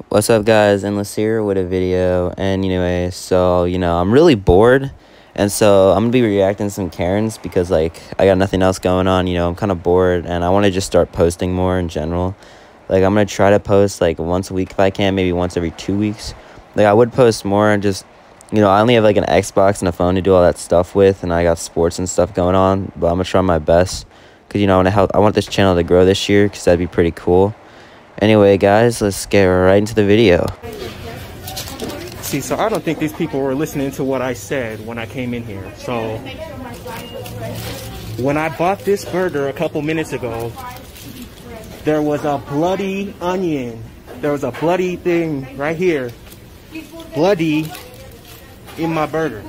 What's up, guys? Endless here with a video. And anyway, so I'm really bored, and so I'm gonna be reacting to some Karens because I got nothing else going on. I'm kind of bored, and I want to just start posting more in general. I'm gonna try to post once a week if I can, maybe once every 2 weeks. I would post more, and just I only have an Xbox and a phone to do all that stuff with, and I got sports and stuff going on. But I'm gonna try my best because I want this channel to grow this year because that'd be pretty cool. Anyway, guys, let's get right into the video. See, so I don't think these people were listening to what I said when I came in here. So when I bought this burger a couple minutes ago, there was a bloody onion. There was a bloody thing right here. Bloody in my burger.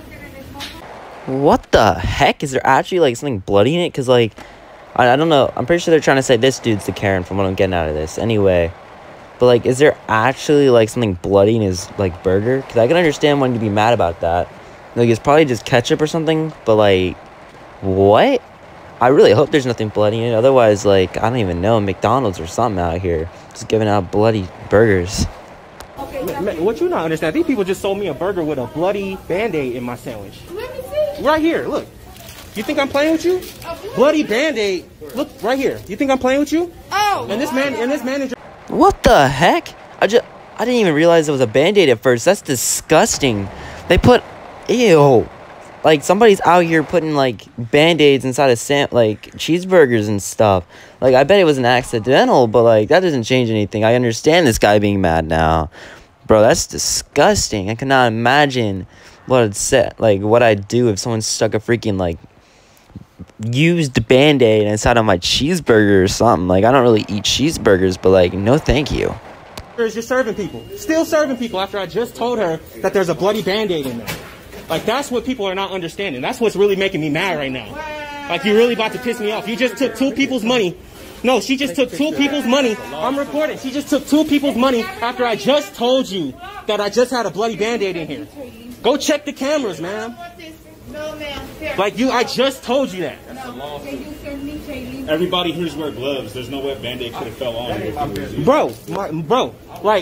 What the heck? Is there actually something bloody in it? Because I don't know. I'm pretty sure they're trying to say this dude's the Karen from what I'm getting out of this. Anyway, but is there actually something bloody in his burger? Because I can understand wanting to be mad about that. It's probably just ketchup or something. But what? I really hope there's nothing bloody in it. Otherwise, I don't even know, McDonald's or something out here just giving out bloody burgers. What you not understand? These people just sold me a burger with a bloody Band-Aid in my sandwich. Let me see. Right here, look. You think I'm playing with you? Bloody Band-Aid. Look right here. You think I'm playing with you? Oh. And this manager. What the heck? I didn't even realize it was a Band-Aid at first. That's disgusting. They put, ew. Somebody's out here putting Band-Aids inside of cheeseburgers and stuff. I bet it was an accidental, but that doesn't change anything. I understand this guy being mad now. Bro, that's disgusting. I cannot imagine what I'd do if someone stuck a freaking used Band-Aid inside of my cheeseburger or something. I don't really eat cheeseburgers, but no thank you. You're serving people. Still serving people after I just told her that there's a bloody Band-Aid in there. That's what people are not understanding. That's what's really making me mad right now. You're really about to piss me off. You just took two people's money. No, she just took two people's money. I'm recording. She just took two people's money after I just told you that I just had a bloody Band-Aid in here. Go check the cameras, ma'am. No, ma'am. I just told you that. That's the law. Everybody here's wear gloves. There's no way a Band-Aid could have fell on. Bro.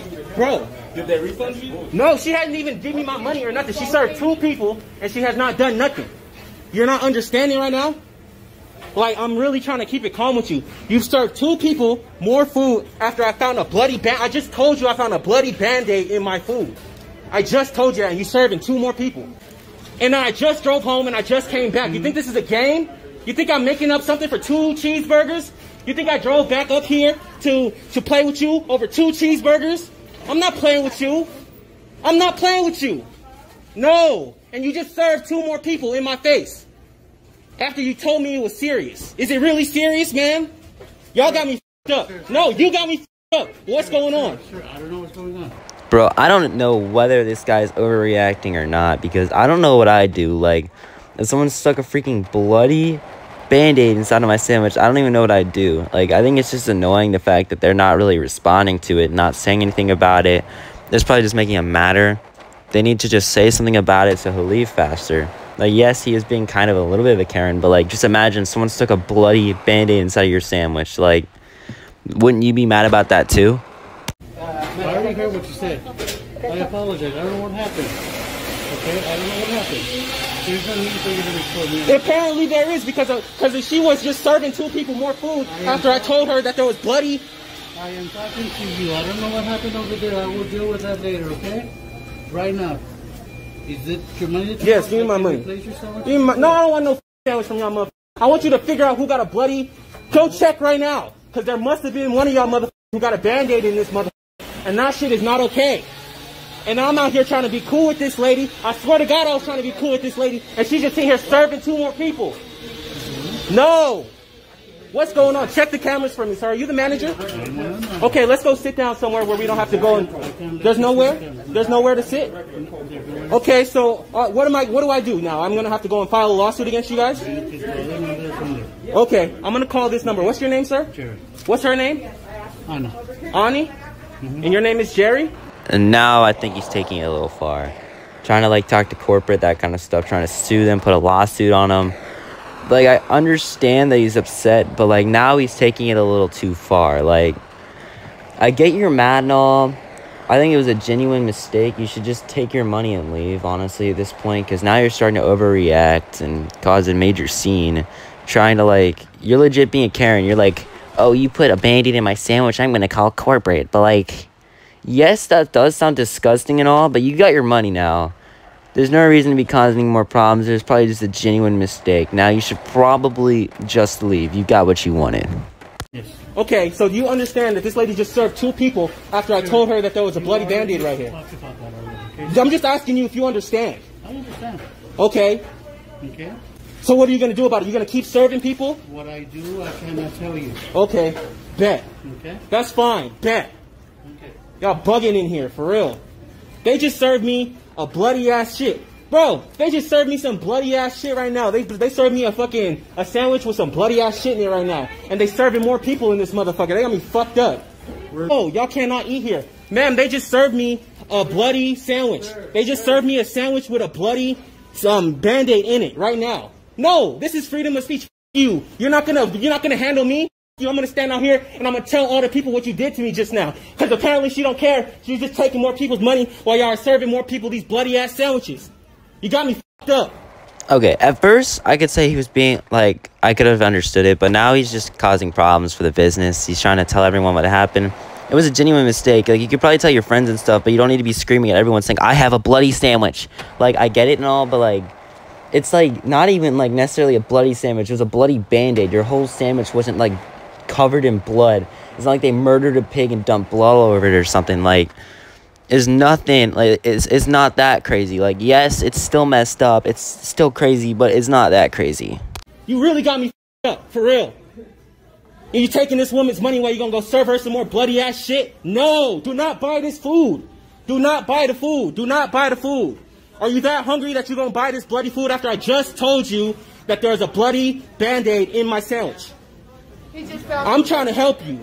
Did they refund you? No, she hasn't even given me my money or nothing. She served two people, and she has not done nothing. You're not understanding right now? I'm really trying to keep it calm with you. You've served two people more food after I found a bloody I just told you I found a bloody Band-Aid in my food. I just told you that, and you're serving two more people. And I just drove home, and I just came back. You think this is a game? You think I'm making up something for two cheeseburgers? You think I drove back up here to play with you over two cheeseburgers? I'm not playing with you. I'm not playing with you. No. And you just served two more people in my face. After you told me it was serious. Is it really serious, man? Y'all got me f***ed up. No, you got me f***ed up. What's going on? I don't know what's going on. Bro, I don't know whether this guy's overreacting or not because I don't know what I'd do. If someone stuck a freaking bloody Band-Aid inside of my sandwich, I don't even know what I'd do. I think it's just annoying the fact that they're not really responding to it, not saying anything about it. It's probably just making it matter. They need to just say something about it so he'll leave faster. Yes, he is being kind of a little bit of a Karen, but just imagine someone stuck a bloody Band-Aid inside of your sandwich. Wouldn't you be mad about that too? I already heard what you said. I apologize. I don't know what happened. Okay? I don't know what happened. There's no need for you to record me. Apparently there is because she was just serving two people more food after I told her that there was bloody. I am talking to you. I don't know what happened over there. I will deal with that later, okay? Right now. Is it your money? Yes, give me my money. No, I don't want no sandwich from y'all motherfuckers. I want you to figure out who got a bloody. Go check right now. Because there must have been one of y'all motherfuckers who got a Band-Aid in this motherfucker. And that shit is not okay. And I'm out here trying to be cool with this lady. I swear to God I was trying to be cool with this lady. And she's just sitting here serving two more people. No. What's going on? Check the cameras for me, sir. Are you the manager? Okay, let's go sit down somewhere where we don't have to go. There's nowhere? There's nowhere to sit? Okay, so what do I do now? I'm going to have to go and file a lawsuit against you guys? Okay, I'm going to call this number. What's your name, sir? Jerry. What's her name? Anna. Ani? And your name is Jerry? And now I think he's taking it a little far. Trying to talk to corporate, that kind of stuff. Trying to sue them, put a lawsuit on them. I understand that he's upset, but now he's taking it a little too far. I get you're mad and all, I think it was a genuine mistake. You should just take your money and leave, honestly, at this point, because now you're starting to overreact and cause a major scene, trying to, like, you're legit being a Karen. You're like, oh, you put a Band-Aid in my sandwich, I'm going to call corporate. But, like, yes, that does sound disgusting and all, but you got your money now. There's no reason to be causing more problems. There's probably just a genuine mistake. Now you should probably just leave. You got what you wanted. Yes. Okay, so do you understand that this lady just served 2 people after I told her that there was a bloody Band-Aid right here? Talked about that already, okay? I'm just asking you if you understand. I understand. Okay. Okay? So what are you going to do about it? You're going to keep serving people? What I do, I cannot tell you. Okay. Bet. Okay? That's fine. Bet. Okay. Y'all bugging in here, for real. They just served me a bloody ass shit. Bro, they just served me some bloody ass shit right now. They served me a sandwich with some bloody ass shit in it right now. And they serving more people in this motherfucker. They got me fucked up. Oh, y'all cannot eat here. Ma'am, they just served me a bloody sandwich. They just served me a sandwich with a bloody Band-Aid in it right now. No, this is freedom of speech. F you. You're not gonna handle me. I'm gonna stand out here and I'm gonna tell all the people what you did to me just now. Because apparently she don't care. She's just taking more people's money while y'all are serving more people these bloody ass sandwiches. You got me fucked up. Okay, at first, I could say he was being, like, I could have understood it, but now he's just causing problems for the business. He's trying to tell everyone what happened. It was a genuine mistake. Like, you could probably tell your friends and stuff, but you don't need to be screaming at everyone saying, I have a bloody sandwich. Like, I get it and all, but, like, it's, like, not even, like, necessarily a bloody sandwich. It was a bloody Band-Aid. Your whole sandwich wasn't, like, covered in blood. It's not like they murdered a pig and dumped blood all over it or something. Like, it's nothing, like, it's not that crazy. Like, yes, it's still messed up. It's still crazy, but it's not that crazy. You really got me up, for real. And you taking this woman's money while you gonna go serve her some more bloody ass shit? No, do not buy this food. Do not buy the food. Do not buy the food. Are you that hungry that you're gonna buy this bloody food after I just told you that there's a bloody Band-Aid in my sandwich? I'm trying to help you.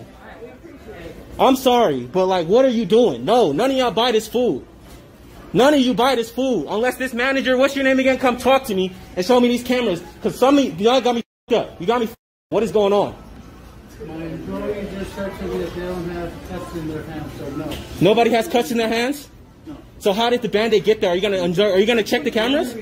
I'm sorry, but, like, what are you doing? No, none of y'all buy this food. None of you buy this food. Unless this manager, what's your name again, come talk to me and show me these cameras. Because some of y'all got me up. You got me. What is going on? My employees just said to me that they don't have cuts in their hands, so no. Nobody has cuts in their hands? No. So how did the Band-Aid get there? Are you gonna check the cameras?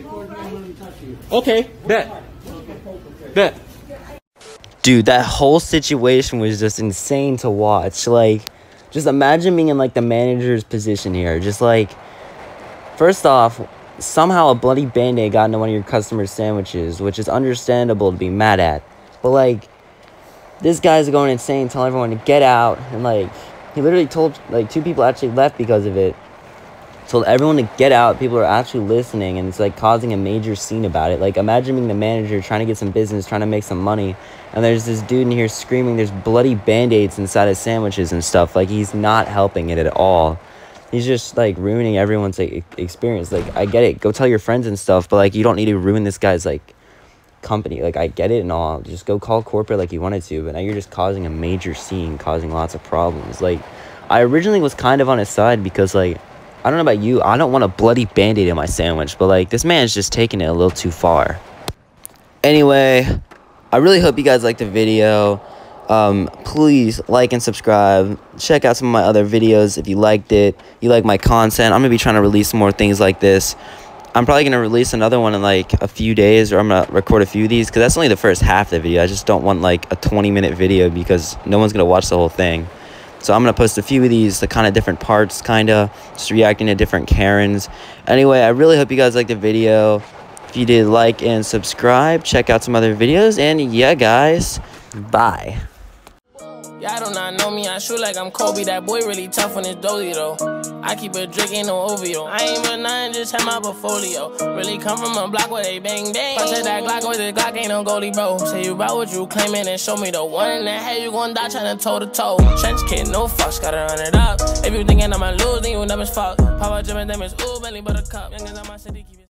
Okay, bet. Bet. Dude, that whole situation was just insane to watch. Like, just imagine being in, like, the manager's position here. Just, like, first off, somehow a bloody Band-Aid got into one of your customers' sandwiches, which is understandable to be mad at. But, like, this guy's going insane, telling everyone to get out. And, like, he literally told, like, 2 people actually left because of it. Told everyone to get out. People are actually listening, and it's, like, causing a major scene about it. Like, imagine being the manager, trying to get some business, trying to make some money, and there's this dude in here screaming there's bloody Band-Aids inside his sandwiches and stuff. Like, he's not helping it at all. He's just, like, ruining everyone's, like, experience. Like, I get it. Go tell your friends and stuff, but, like, you don't need to ruin this guy's, like, company. Like, I get it and all. Just go call corporate like you wanted to, but now you're just causing a major scene, causing lots of problems. Like, I originally was kind of on his side because, like, I don't know about you, I don't want a bloody Band-Aid in my sandwich, but, like, this man's just taking it a little too far. Anyway, I really hope you guys liked the video. Please like and subscribe. Check out some of my other videos if you liked it. You like my content. I'm going to be trying to release more things like this. I'm probably going to release another one in, like, a few days, or I'm going to record a few of these, because that's only the first half of the video. I just don't want, like, a 20-minute video because no one's going to watch the whole thing. So I'm going to post a few of these, the kind of different parts, kind of, just reacting to different Karens. Anyway, I really hope you guys liked the video. If you did, like and subscribe. Check out some other videos. And, yeah, guys, bye. Y'all do not know me, I shoot like I'm Kobe. That boy really tough on his dozy though. I keep a drink, ain't no OVO. I ain't but nothing, just have my portfolio. Really come from a block where they bang bang. Punch at that Glock with the Glock, ain't no goalie, bro. Say you about what you claiming and show me the one in the head, you gon' die tryna toe to toe. Trench kid, no fucks, gotta run it up. If you thinking I'ma lose, then you never fuck. Power Jim and them is ooh, Bentley Buttercup. Youngins on my city, keep it